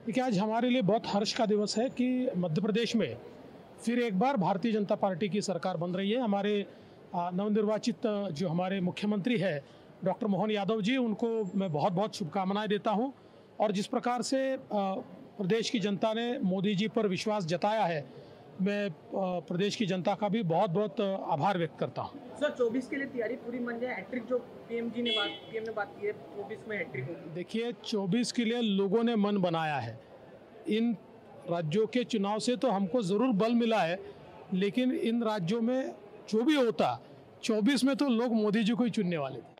देखिए, आज हमारे लिए बहुत हर्ष का दिवस है कि मध्य प्रदेश में फिर एक बार भारतीय जनता पार्टी की सरकार बन रही है। हमारे नवनिर्वाचित जो हमारे मुख्यमंत्री है डॉक्टर मोहन यादव जी, उनको मैं बहुत बहुत शुभकामनाएं देता हूं। और जिस प्रकार से प्रदेश की जनता ने मोदी जी पर विश्वास जताया है, मैं प्रदेश की जनता का भी बहुत बहुत आभार व्यक्त करता हूं। सर, 24 के लिए तैयारी पूरी मान जाए, हैट्रिक जो पीएम ने बात की है 24 में हैट्रिक होगी। देखिए, 24 के लिए लोगों ने मन बनाया है। इन राज्यों के चुनाव से तो हमको ज़रूर बल मिला है, लेकिन इन राज्यों में जो भी होता, 24 में तो लोग मोदी जी को ही चुनने वाले थे।